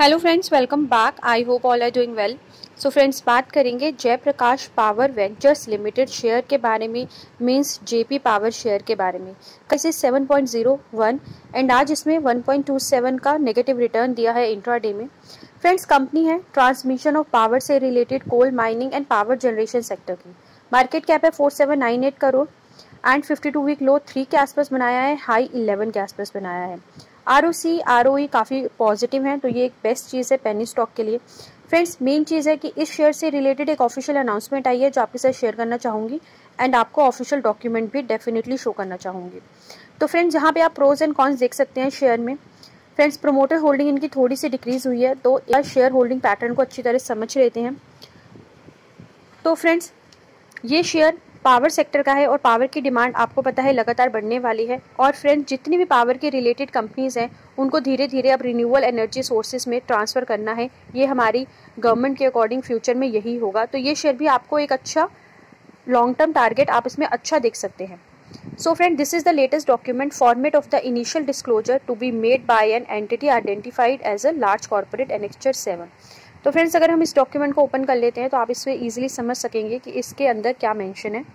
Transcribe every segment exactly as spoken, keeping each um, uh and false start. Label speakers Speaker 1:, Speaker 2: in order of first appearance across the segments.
Speaker 1: Hello friends, welcome back. I hope all are doing well. So friends, बात करेंगे Jaiprakash power ventures limited share के बारे में, means JP power share के बारे में। कैसे seven point zero one and आज इसमें वन पॉइंट टू सेवन का नेगेटिव रिटर्न दिया है इंट्राडे में। फ्रेंड्स, कंपनी है ट्रांसमिशन ऑफ पावर से related coal mining and power generation sector की। मार्केट कैप है four seven nine eight crore and fifty two week low three के आसपास बनाया है, हाई इलेवन के आसपास बनाया है। R O C R O ई काफ़ी पॉजिटिव है, तो ये एक बेस्ट चीज़ है पेनी स्टॉक के लिए। फ्रेंड्स, मेन चीज़ है कि इस शेयर से रिलेटेड एक ऑफिशियल अनाउंसमेंट आई है जो आपके साथ शेयर करना चाहूँगी एंड आपको ऑफिशियल डॉक्यूमेंट भी डेफिनेटली शो करना चाहूँगी। तो फ्रेंड्स, यहाँ पे आप प्रोज एंड कॉन्स देख सकते हैं शेयर में। फ्रेंड्स, प्रोमोटर होल्डिंग इनकी थोड़ी सी डिक्रीज हुई है, तो यह शेयर होल्डिंग पैटर्न को अच्छी तरह समझ लेते हैं। तो फ्रेंड्स, ये शेयर पावर सेक्टर का है और पावर की डिमांड आपको पता है लगातार बढ़ने वाली है। और फ्रेंड्स, जितनी भी पावर के रिलेटेड कंपनीज हैं उनको धीरे धीरे अब रिन्यूएबल एनर्जी सोर्सेज में ट्रांसफ़र करना है। ये हमारी गवर्नमेंट के अकॉर्डिंग फ्यूचर में यही होगा, तो ये शेयर भी आपको एक अच्छा लॉन्ग टर्म टारगेट आप इसमें अच्छा देख सकते हैं। So friend, this is the latest document format of the initial disclosure to be made by an entity identified as a large corporate annexure seven. तो फ्रेंड्स, अगर हम इस डॉक्यूमेंट को ओपन कर लेते हैं तो आप इसमें ईजिली समझ सकेंगे कि इसके अंदर क्या मेंशन है।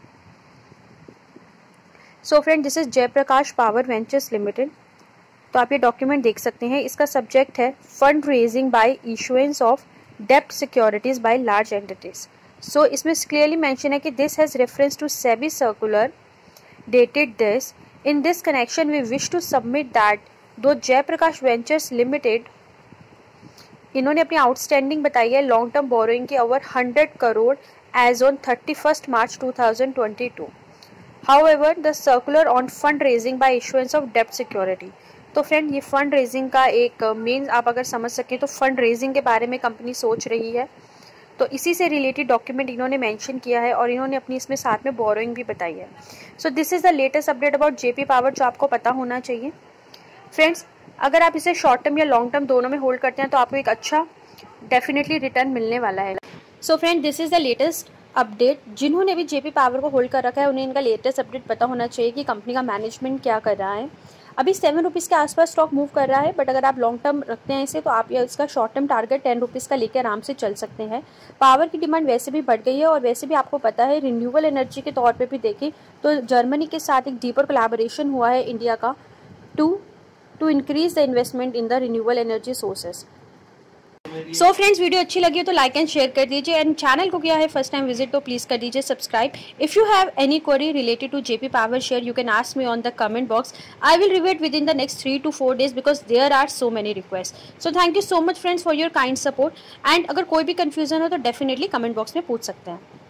Speaker 1: So friend, this is Jaiprakash power ventures limited. तो आप ये डॉक्यूमेंट देख सकते हैं। इसका सब्जेक्ट है fund raising by issuance of डेप्ट securities by large entities. So इसमें क्लियरली मेंशन है कि this has reference to SEBI circular dated this. In this connection, we wish to submit that though Jaiprakash ventures limited इन्होंने अपनी outstanding बताई है long term borrowing की over hundred crore as on thirty first March two thousand twenty two. However, the circular on fund raising by issuance of debt security. तो फ्रेंड, ये fund raising का एक मेन uh, आप अगर समझ सकें तो फंड रेजिंग के बारे में कंपनी सोच रही है, तो इसी से रिलेटेड डॉक्यूमेंट इन्होंने मेंशन किया है और इन्होंने अपनी इसमें साथ में बोरोइंग भी बताई है। So this is the latest update about JP power जो आपको पता होना चाहिए। फ्रेंड्स, अगर आप इसे शॉर्ट टर्म या लॉन्ग टर्म दोनों में होल्ड करते हैं तो आपको एक अच्छा डेफिनेटली रिटर्न मिलने वाला है। So friend, this is the latest update. जिन्होंने भी जेपी पावर को होल्ड कर रखा है उन्हें इनका लेटेस्ट अपडेट पता होना चाहिए कि कंपनी का मैनेजमेंट क्या कर रहा है। अभी सेवन रुपीज़ के आसपास स्टॉक मूव कर रहा है, बट अगर आप लॉन्ग टर्म रखते हैं इसे तो आप ये इसका short term target ten rupees का लेकर आराम से चल सकते हैं। पावर की डिमांड वैसे भी बढ़ गई है और वैसे भी आपको पता है रिन्यूएबल एनर्जी के तौर पे भी देखें तो जर्मनी के साथ एक डीपर कोलैबोरेशन हुआ है इंडिया का to to increase the investment in the renewable energy sources. So friends, video अच्छी लगी हो तो लाइक एंड शेयर कर दीजिए एंड चैनल को किया है फर्स्ट टाइम विजिट तो प्लीज कर दीजिए subscribe. If you have any query related to JP power share you can ask me on the comment box. I will review it within the next three to four days because there are so many request. So thank you so much friends for your kind support and अगर कोई भी confusion हो तो definitely comment box में पूछ सकते हैं।